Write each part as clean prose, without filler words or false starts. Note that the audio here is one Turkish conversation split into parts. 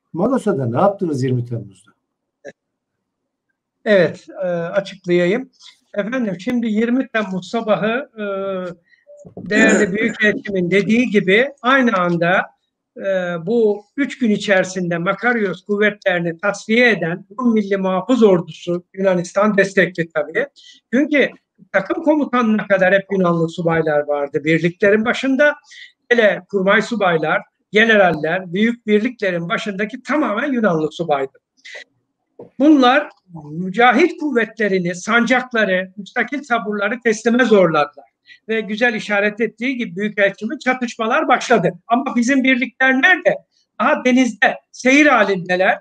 Magosa'da ne yaptınız 20 Temmuz'da? Evet, açıklayayım. Efendim şimdi 20 Temmuz sabahı değerli Büyükelçimin dediği gibi aynı anda bu 3 gün içerisinde Makarios kuvvetlerini tasfiye eden Rum Milli Muhafız Ordusu, Yunanistan destekli tabii. Çünkü takım komutanına kadar hep Yunanlı subaylar vardı birliklerin başında. Hele kurmay subaylar, generaller, büyük birliklerin başındaki tamamen Yunanlı subaydı. Bunlar mücahit kuvvetlerini, sancakları, müstakil taburları teslime zorladılar. Ve güzel işaret ettiği gibi Büyükelçimin çatışmalar başladı. Ama bizim birlikler nerede? Daha denizde seyir halindeler.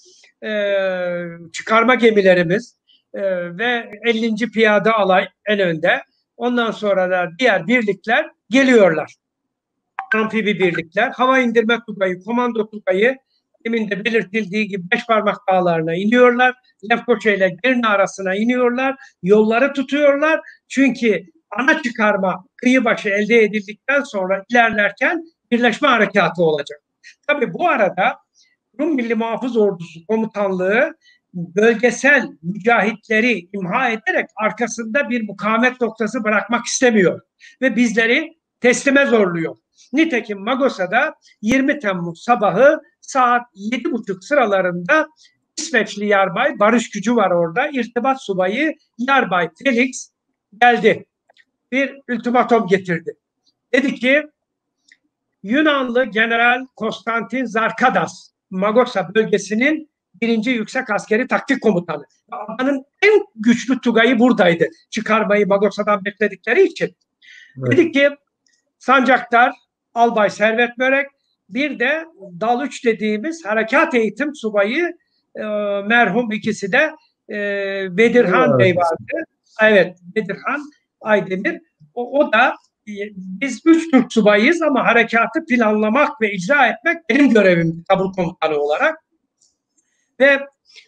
Çıkarma gemilerimiz ve 50. Piyade Alay en önde. Ondan sonra da diğer birlikler geliyorlar. Amfibi birlikler, hava indirme tugayı, komando tugayı, demin de belirtildiği gibi Beşparmak Dağları'na iniyorlar. Lefkoça ile Girne arasına iniyorlar. Yolları tutuyorlar. Çünkü ana çıkarma kıyı başı elde edildikten sonra ilerlerken birleşme harekatı olacak. Tabii bu arada Rum Milli Muhafız Ordusu Komutanlığı bölgesel mücahitleri imha ederek arkasında bir mukavemet noktası bırakmak istemiyor. Ve bizleri teslime zorluyor. Nitekim Magosa'da 20 Temmuz sabahı saat 7.30 sıralarında İsveçli Yarbay, barış gücü var orada, irtibat subayı Yarbay Felix geldi. Bir ultimatom getirdi. Dedi ki Yunanlı General Konstantin Zarkadas, Magosa bölgesinin 1. Yüksek Askeri Taktik Komutanı. Adanın en güçlü tugayı buradaydı. Çıkarmayı Magosa'dan bekledikleri için. Evet. Dedi ki Sancaktar, Albay Servet Börek, bir de Dal 3 dediğimiz harekat eğitim subayı merhum ikisi de Bedirhan Bey vardı. Evet, Bedirhan Aydemir. O da biz 3 Türk subayıyız ama harekatı planlamak ve icra etmek benim görevim tabur komutanı olarak. Ve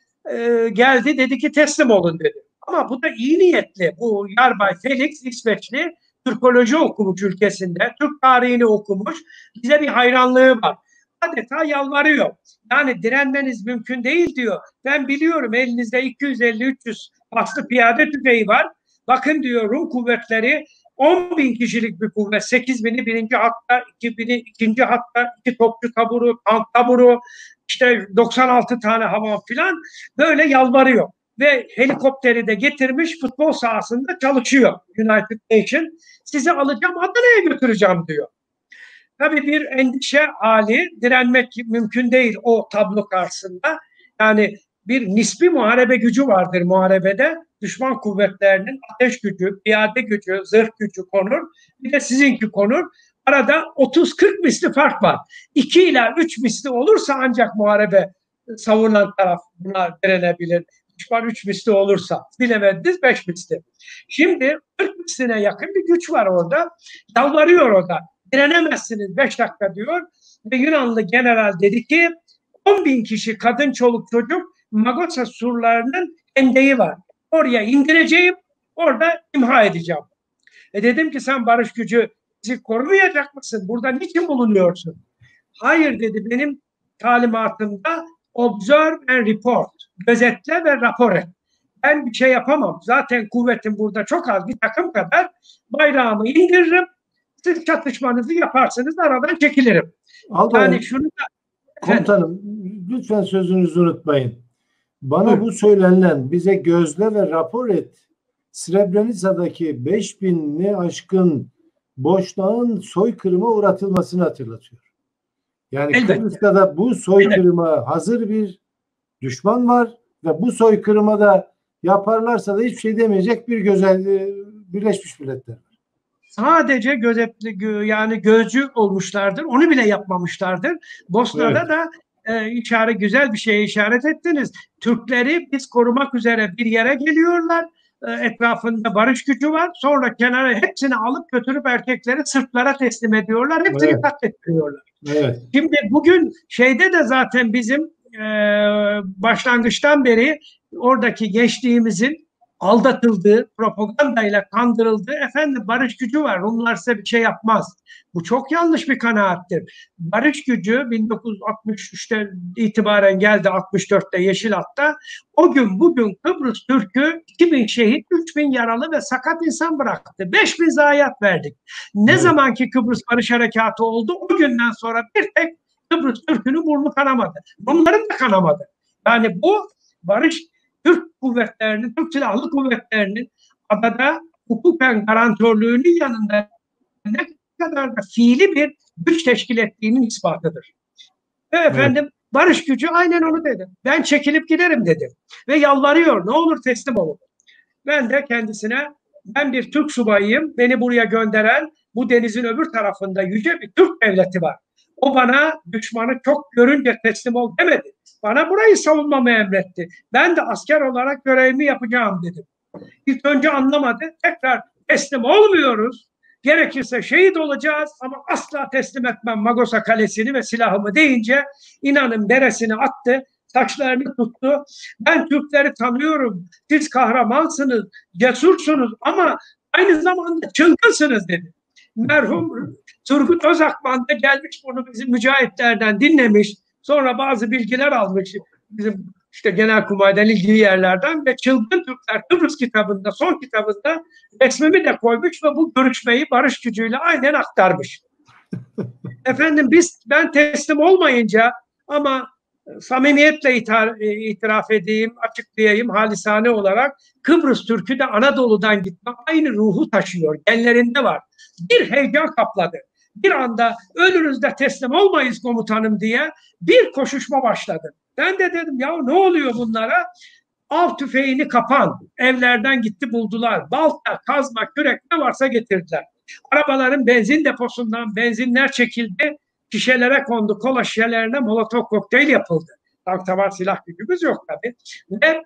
geldi dedi ki teslim olun dedi. Ama bu da iyi niyetli. Bu Yarbay Felix İsveçli Türkoloji okumuş ülkesinde. Türk tarihini okumuş. Bize bir hayranlığı var. Adeta yalvarıyor. Yani direnmeniz mümkün değil diyor. Ben biliyorum elinizde 250-300 paslı piyade tüfeği var. Bakın diyor Rum kuvvetleri 10.000 kişilik bir kuvvet. 8.000'i 1. hatta, 2.000'i 2. hatta, 2 topçu taburu, tank taburu, işte 96 tane havan filan böyle yalvarıyor. Ve helikopteri de getirmiş futbol sahasında çalışıyor United Nation. Sizi alacağım Adana'ya götüreceğim diyor. Tabii bir endişe hali, direnmek mümkün değil o tablo karşısında. Yani bir nispi muharebe gücü vardır muharebede. Düşman kuvvetlerinin ateş gücü, piyade gücü, zırh gücü konur. Bir de sizinki konur. Arada 30-40 misli fark var. 2 ila 3 misli olursa ancak muharebe savunan taraf buna direnebilir. Düşman 3 misli olursa bilemediniz 5 misli. Şimdi 40 misline yakın bir güç var orada. Yalvarıyor o da. Direnemezsiniz 5 dakika diyor. Ve Yunanlı general dedi ki 10.000 kişi kadın çoluk çocuk Magosa surlarının endeği var. Oraya indireceğim. Orada imha edeceğim. Dedim ki sen barış gücü bizi korumayacak mısın? Burada niçin bulunuyorsun? Hayır dedi benim talimatımda observe and report. Gözetle ve rapor et. Ben bir şey yapamam. Zaten kuvvetim burada çok az bir takım kadar bayrağımı indiririm. Siz çatışmanızı yaparsınız aradan çekilirim. Albayım, yani şunu da komutanım lütfen sözünüzü unutmayın. Bana bu söylenen bize gözle ve rapor et. Srebrenica'daki 5.000'li aşkın boşnağın soykırıma uğratılmasını hatırlatıyor. Yani Kıbrıs'ta da bu soykırıma hazır bir düşman var ve bu soykırıma da yaparlarsa da hiçbir şey demeyecek bir Birleşmiş Milletler var. Sadece yani gözcü olmuşlardır. Onu bile yapmamışlardır. Bosna'da da güzel bir şeye işaret ettiniz. Türkleri biz korumak üzere bir yere geliyorlar. Etrafında barış gücü var. Sonra kenara hepsini alıp götürüp erkekleri Sırplara teslim ediyorlar. Hepsini katletmiyorlar. Evet. Şimdi bugün şeyde de zaten bizim başlangıçtan beri oradaki gençliğimizin aldatıldığı, propagandayla kandırıldığı, efendim barış gücü var, Rumlar size bir şey yapmaz. Bu çok yanlış bir kanaattir. Barış gücü 1963'ten itibaren geldi, 64'te Yeşil Hat'ta. O gün bugün Kıbrıs Türk'ü 2000 şehit, 3000 yaralı ve sakat insan bıraktı. 5000 zayiat verdik. Ne evet. Zamanki Kıbrıs Barış Harekatı oldu, o günden sonra bir tek Kıbrıs Türk'ünün burnu kanamadı. Bunların da kanamadı. Yani bu barış Türk kuvvetlerinin, Türk Silahlı Kuvvetleri'nin adada hukuken garantörlüğünün yanında ne kadar da fiili bir güç teşkil ettiğinin ispatıdır. Ve efendim evet. Barış gücü aynen onu dedi. Ben çekilip giderim dedi. Ve yalvarıyor, ne olur teslim olun. Ben de kendisine, ben bir Türk subayıyım, beni buraya gönderen bu denizin öbür tarafında yüce bir Türk devleti var. O bana düşmanı çok görünce teslim ol demedi. Bana burayı savunmamı emretti. Ben de asker olarak görevimi yapacağım dedim. İlk önce anlamadı. Tekrar teslim olmuyoruz. Gerekirse şehit olacağız ama asla teslim etmem Magosa Kalesi'ni ve silahımı deyince inanın beresini attı. Saçlarını tuttu. Ben Türkleri tanıyorum. Siz kahramansınız, cesursunuz ama aynı zamanda çılgınsınız dedi. Merhum Turgut Özakman da gelmiş bunu bizim mücahitlerden dinlemiş. Sonra bazı bilgiler almış bizim işte Genelkurmay'dan ilgili yerlerden ve Çılgın Türkler Kıbrıs kitabında, son kitabında resmimi de koymuş ve bu görüşmeyi barış gücüyle aynen aktarmış. Efendim ben teslim olmayınca ama samimiyetle itiraf edeyim, açıklayayım halisane olarak Kıbrıs Türk'ü de Anadolu'dan gitme aynı ruhu taşıyor. Genlerinde var. Bir heyecan kapladı. Bir anda ölürüz de teslim olmayız komutanım diye bir koşuşma başladı. Ben de dedim ya ne oluyor bunlara? Av tüfeğini kapan, evlerden gitti buldular. Balta, kazma, kürek ne varsa getirdiler. Arabaların benzin deposundan benzinler çekildi. Şişelere kondu, kola şişelerine molotov kokteyl yapıldı. Tank taban silah gücümüz yok tabii. Ve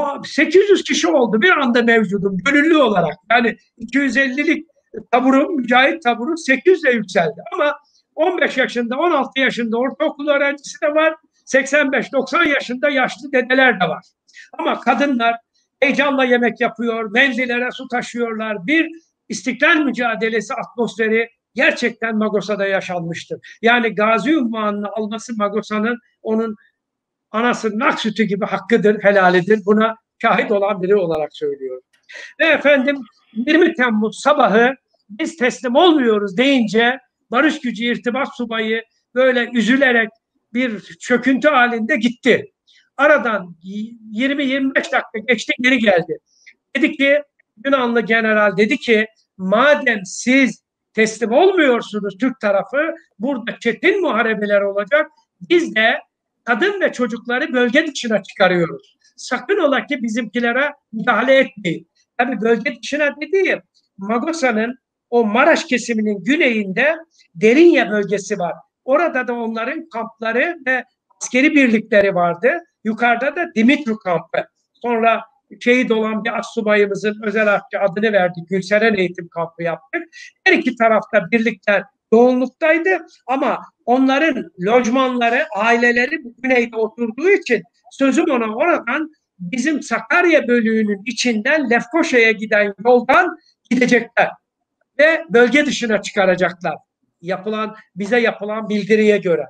800 kişi oldu bir anda mevcudum gönüllü olarak. Yani 250'lik taburum, mücahit taburum 800'e yükseldi. Ama 15 yaşında, 16 yaşında ortaokul öğrencisi de var. 85-90 yaşında yaşlı dedeler de var. Ama kadınlar heyecanla yemek yapıyor, menzillere su taşıyorlar. Bir istiklal mücadelesi atmosferi gerçekten Magosa'da yaşanmıştır. Yani gazi unvanını alması Magosa'nın onun anasının ak sütü gibi hakkıdır, helalidir. Buna şahit olan biri olarak söylüyorum. Ve efendim 20 Temmuz sabahı biz teslim olmuyoruz deyince barış gücü irtibat subayı böyle üzülerek bir çöküntü halinde gitti. Aradan 20-25 dakika geçti geri geldi. Dedi ki Yunanlı general dedi ki madem siz teslim olmuyorsunuz Türk tarafı burada çetin muharebeler olacak biz de kadın ve çocukları bölge dışına çıkarıyoruz. Sakın ola ki bizimkilere müdahale etmeyin. Tabii bölge dışına dediğim Magosa'nın o Maraş kesiminin güneyinde Derinye bölgesi var. Orada da onların kampları ve askeri birlikleri vardı. Yukarıda da Dimitru kampı. Sonra şehit olan bir astsubayımızın özel harpçı adını verdik. Gülseren eğitim kampı yaptık. Her iki tarafta birlikler yoğunluktaydı ama onların lojmanları, aileleri bu güneyde oturduğu için sözüm ona oradan bizim Sakarya bölüğünün içinden Lefkoşa'ya giden yoldan gidecekler ve bölge dışına çıkaracaklar. Bize yapılan bildiriye göre.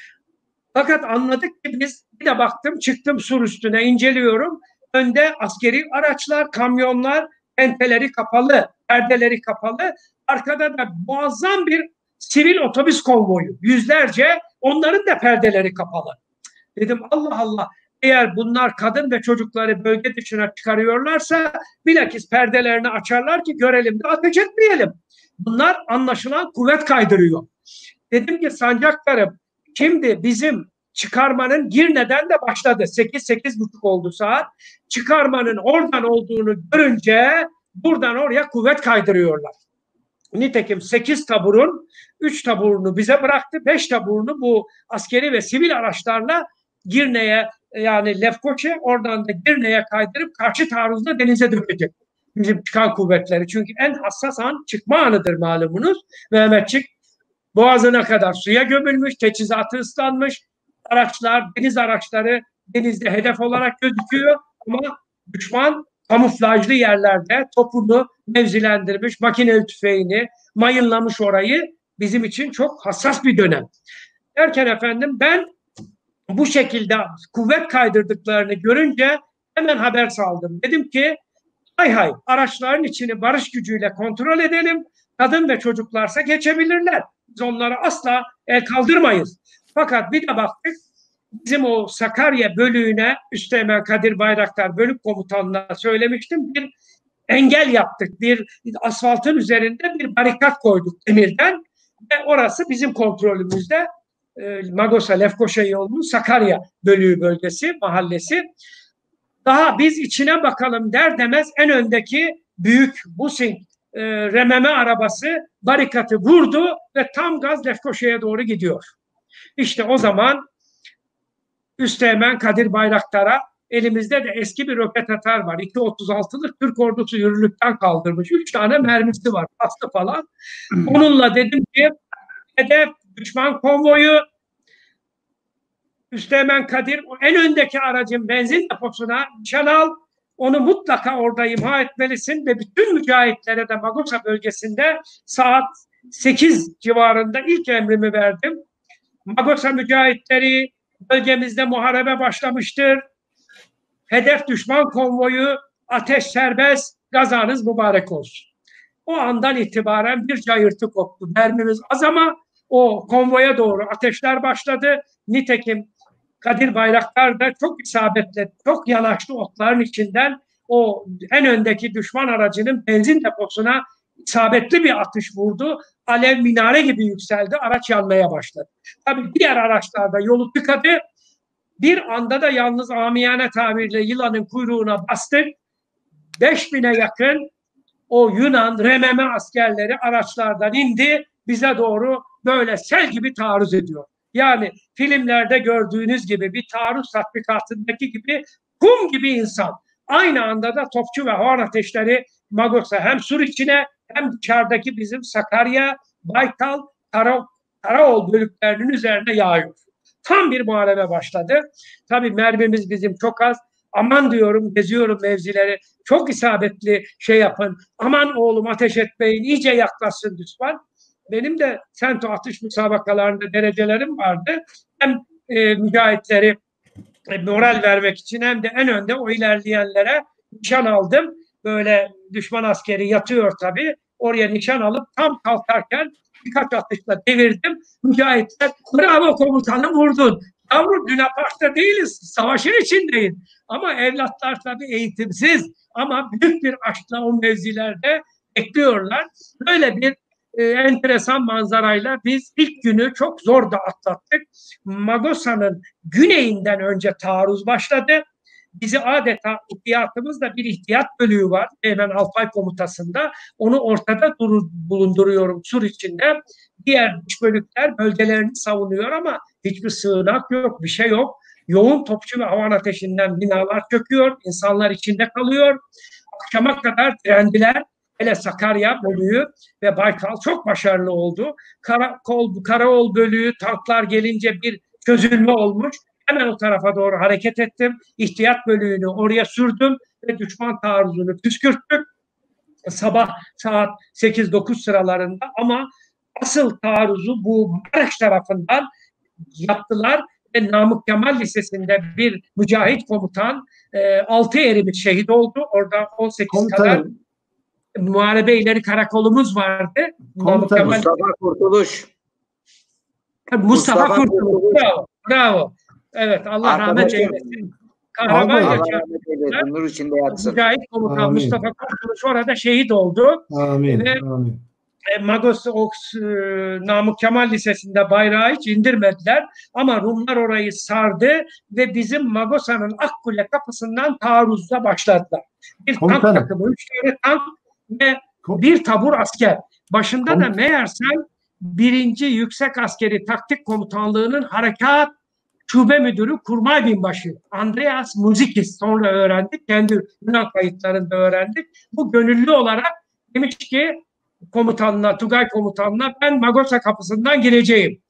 Fakat anladık ki biz bir de baktım çıktım sur üstüne inceliyorum. Önde askeri araçlar, kamyonlar, penteleri kapalı, perdeleri kapalı. Arkada da muazzam bir sivil otobüs konvoyu. Yüzlerce onların da perdeleri kapalı. Dedim Allah Allah eğer bunlar kadın ve çocukları bölge dışına çıkarıyorlarsa bilakis perdelerini açarlar ki görelim de ateş etmeyelim. Bunlar anlaşılan kuvvet kaydırıyor. Dedim ki sancaklarım şimdi bizim çıkarmanın Girne'den de başladı. 8-8.30 oldu saat. Çıkarmanın oradan olduğunu görünce buradan oraya kuvvet kaydırıyorlar. Nitekim 8 taburun 3 taburunu bize bıraktı. 5 taburunu bu askeri ve sivil araçlarla Girne'ye yani Lefkoşa oradan da Girne'ye kaydırıp karşı taarruzda denize dökecek. Bizim çıkan kuvvetleri. Çünkü en hassas an çıkma anıdır malumunuz. Mehmetçik boğazına kadar suya gömülmüş, teçhizatı ıslanmış. Araçlar, deniz araçları denizde hedef olarak gözüküyor ama düşman kamuflajlı yerlerde topunu mevzilendirmiş, makineli tüfeğini mayınlamış orayı. Bizim için çok hassas bir dönem. Derken efendim ben bu şekilde kuvvet kaydırdıklarını görünce hemen haber saldım. Dedim ki hay araçların içini barış gücüyle kontrol edelim. Kadın ve çocuklarsa geçebilirler. Biz onlara asla el kaldırmayız. Fakat bir de baktık bizim o Sakarya bölüğüne Üsteğmen Kadir Bayraktar bölük komutanına söylemiştim. Bir engel yaptık. Bir asfaltın üzerinde bir barikat koyduk demirden ve orası bizim kontrolümüzde. Magosa Lefkoşa yolunun Sakarya bölüğü bölgesi, mahallesi. Daha biz içine bakalım der demez en öndeki büyük Busing rememe arabası barikatı vurdu ve tam gaz Lefkoşa'ya doğru gidiyor. İşte o zaman Üsteğmen Kadir Bayraktar'a elimizde de eski bir roket atar var. 2.36'lık Türk ordusu yürürlükten kaldırmış. 3 tane mermisi var. Hasta falan. Onunla dedim ki hedef düşman konvoyu. Üsteğmen Kadir en öndeki aracın benzin deposuna nişan al. Onu mutlaka orada imha etmelisin ve bütün mücahitlere de Magosa bölgesinde saat 8 civarında ilk emrimi verdim. Magosa mücahitleri bölgemizde muharebe başlamıştır. Hedef düşman konvoyu, ateş serbest, gazanız mübarek olsun. O andan itibaren bir cayırtı koptu. Mermimiz az ama o konvoya doğru ateşler başladı. Nitekim Kadir Bayraktar da çok isabetle, çok yanaşlı otların içinden o en öndeki düşman aracının benzin deposuna isabetli bir atış vurdu. Alev minare gibi yükseldi. Araç yanmaya başladı. Tabii diğer araçlarda yolu tıkadı. Bir anda da yalnız amiyane tabirle yılanın kuyruğuna bastık. 5000'e yakın o Yunan rememe askerleri araçlardan indi. Bize doğru böyle sel gibi taarruz ediyor. Yani filmlerde gördüğünüz gibi bir taarruz tatbikatındaki gibi kum gibi insan. Aynı anda da topçu ve havan ateşleri Magosa hem sur içine hem dışarıdaki bizim Sakarya, Baykal, Karaol bölüklerinin üzerine yağıyor. Tam bir muharebe başladı. Tabii mermimiz bizim çok az. Aman diyorum, geziyorum mevzileri. Çok isabetli şey yapın. Aman oğlum ateş etmeyin. İyice yaklaşsın düşman. Benim de sento atış müsabakalarında derecelerim vardı. Hem mücahitleri moral vermek için hem de en önde o ilerleyenlere nişan aldım. Böyle düşman askeri yatıyor tabii. Oraya nişan alıp tam kalkarken birkaç atışla devirdim. Mücahitler bravo komutanım vurdun. Yavrum Lunapark'ta değiliz. Savaşın içindeyiz. Ama evlatlar tabii eğitimsiz. Ama büyük bir aşkla o mevzilerde bekliyorlar. Böyle bir enteresan manzarayla biz ilk günü çok zor da atlattık. Magosa'nın güneyinden önce taarruz başladı. Bizi adeta ihtiyatımızda bir ihtiyat bölüğü var. Hemen Alpay komutasında. Onu ortada bulunduruyorum sur içinde. Diğer dış bölükler bölgelerini savunuyor ama hiçbir sığınak yok, bir şey yok. Yoğun topçu ve havan ateşinden binalar çöküyor, insanlar içinde kalıyor. Akşama kadar direndiler. Hele Sakarya bölüğü ve Baykal çok başarılı oldu. Karaol bölüğü tanklar gelince bir çözülme olmuş. Hemen o tarafa doğru hareket ettim. İhtiyat bölüğünü oraya sürdüm ve düşman taarruzunu püskürttük. Sabah saat 8-9 sıralarında ama asıl taarruzu bu Maraş tarafından yaptılar ve Namık Kemal Lisesi'nde bir mücahit komutan 6 erimiz şehit oldu. Orada 18 komutanım kadar muharebe ileri karakolumuz vardı. Mustafa Kurtuluş. Mustafa Kurtuluş. Bravo. Evet, Allah rahmet eylesin. Kahraman yaşadı. Nur içinde yatsın. Mücahit komutan amin. Mustafa Kurtuluş orada şehit oldu. Amin. Ve amin. Magos Namık Kemal Lisesi'nde bayrağı hiç indirmediler. Ama Rumlar orayı sardı ve bizim Magosa'nın Akkule kapısından taarruzda başladılar. Bir tank takımı, 3 tane tank ve bir tabur asker. Başında da meğersem 1. Yüksek Askeri Taktik Komutanlığı'nın harekat şube müdürü Kurmay Binbaşı Andreas Muzikis, sonra öğrendik. Kendi Yunan kayıtlarında öğrendik. Bu gönüllü olarak demiş ki komutanına, Tugay komutanına ben Magosa kapısından gireceğim.